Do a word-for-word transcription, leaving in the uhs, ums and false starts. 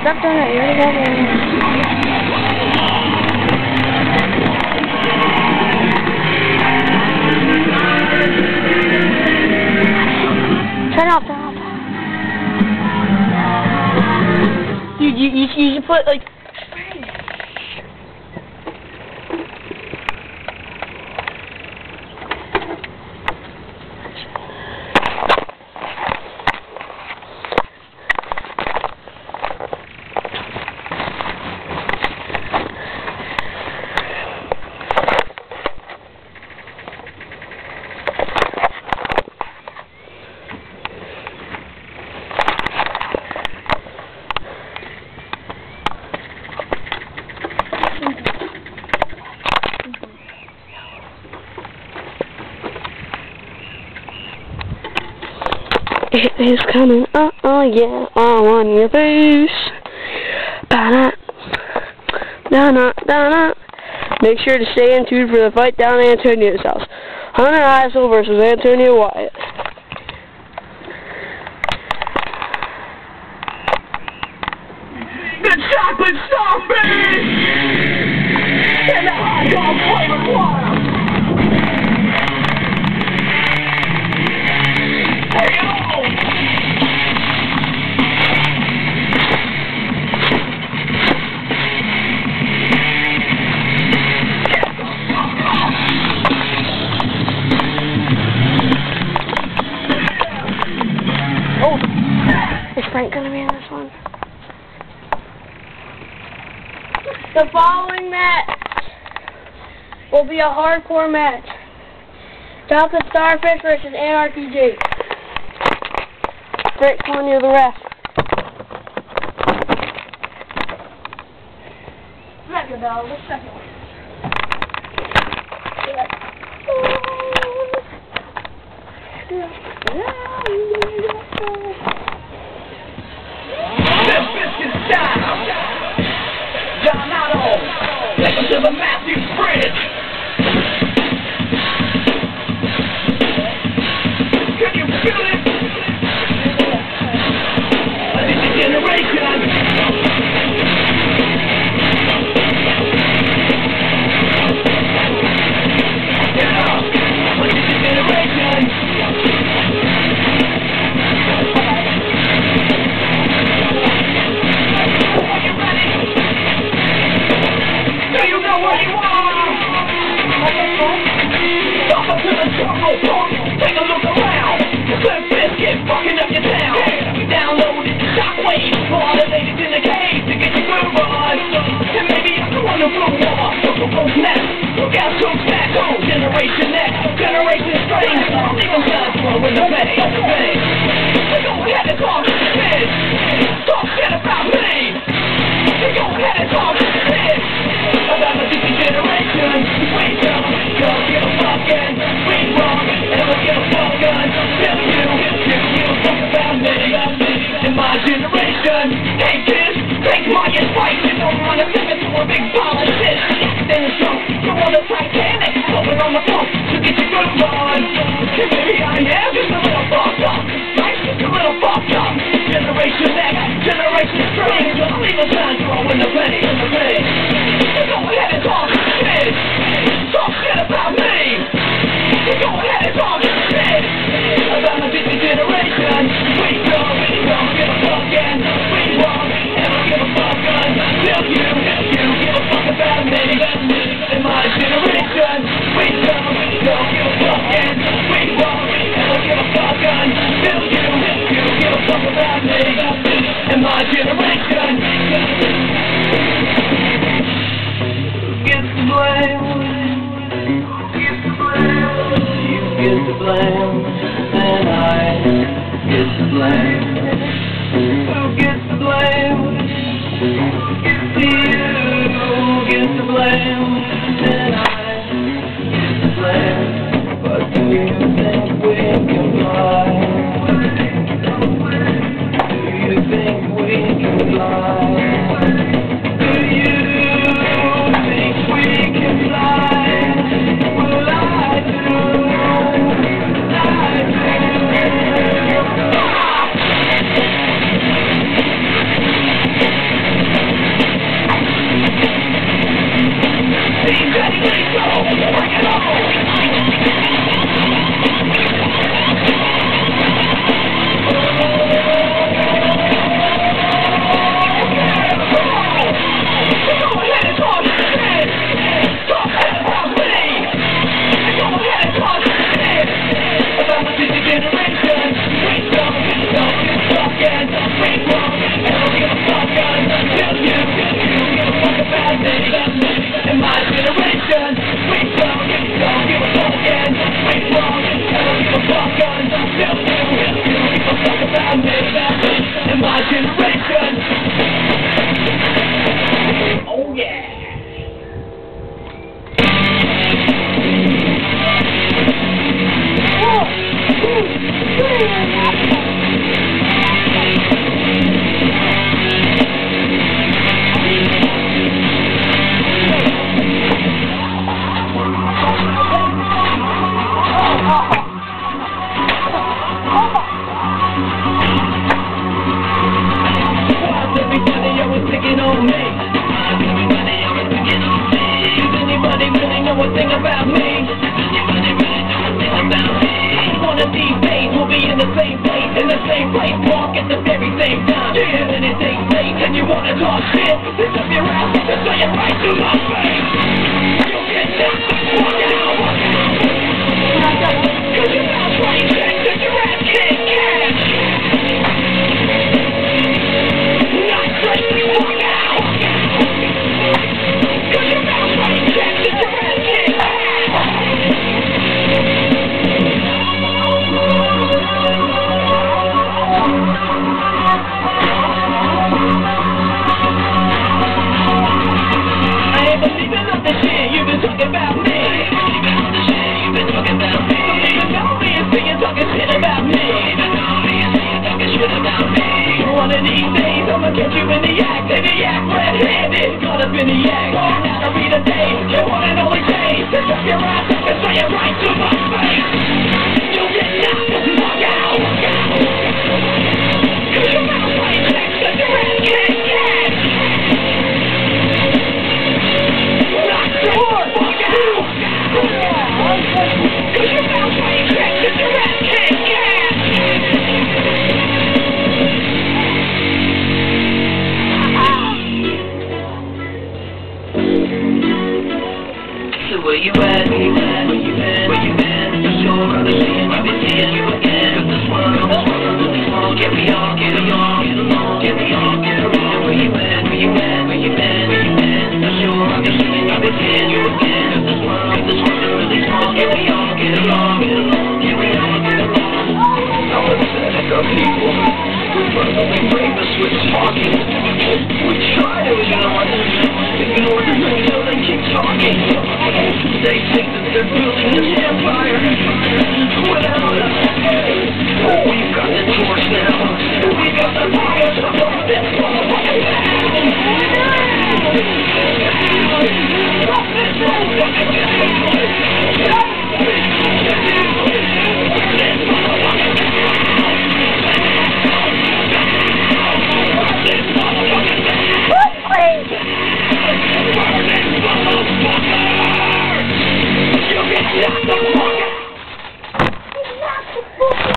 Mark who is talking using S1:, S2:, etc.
S1: stop doing it. You already got one. Turn off, turn off. Dude, you, you, you should put, like... It is coming, uh oh yeah, all on your face. Ba-da, da-na, da-na. Make sure to stay in tune for the fight down at Antonio's house. Hunter Heisel versus Antonio Wyatt.
S2: The chocolate zombie! And the hot dog flavored water!
S1: Oh, is Frank gonna be in this one? The following match will be a hardcore match. Delta Starfish versus Anarchy Jake. Frank's calling you the ref. Second bell, the second one.
S2: This biscuit style, John Otto, take him to the Matthews Bridge. Can you feel it? A new generation. Take a look around. Cliff Biscuit fucking up your town. We downloaded the shockwave for all the ladies in the cave to get your groove on. And maybe I'm the one who blew war. Local Ghost Nest. Look out, Coach Back Home. Generation Next. Generation Strange. Leave them guns throwing the penny. We go ahead and talk to the kids. Talk shit about me. We go ahead and talk to the kids. About the future generation. Wait, don't, don't give a fuck and we wrong. Never give a fuck gun. Tell you, you give a fuck about me. In my generation, hey kids, take my advice. You don't wanna listen to a big politician. Then it's drunk, you want a Titanic. Open on the phone to get your groove on. And maybe I am just a little fucked up. Right? Just a little fucked up. Generation X, Generation Strange. Don't leave a sign throwing the penny. So go ahead and talk shit. Talk shit about me. So go ahead and talk shit about the future generation. We don't, we don't give a fuck and we won't ever give a fuck until you, you give a fuck about me. In my generation, we don't, we don't give a fuck and we won't ever give a fuck until you, you give a fuck about me. In my generation, who gets to blame? You get to blame, and I get to blame. Who gets to blame? You get to blame, and I get to blame. But do you think we can fly? Do you think we can fly? Do you think we can fly? Well, I do. I do. seems anyway, so bring it on.
S3: Where you at? Where you at? Where you been? Where you been? For sure, I'll be seeing you, be seeing you again. Cause this world, this world really small. Get me on, get along, get along, get me on, get along. Where you at? Where you at? Where you been? Where you been? For sure, I'll be seeing you, be seeing you again. Cause this world, this world really small. Get me on, get along, get along, get me on, get along. How pathetic are people? We're perfectly brainless with talking. We try to ignore them, ignore them until they keep talking. They think that they're building this empire without us. We've got the torch now. We've got the fire to burn this motherfucking town. This motherfucking town. You get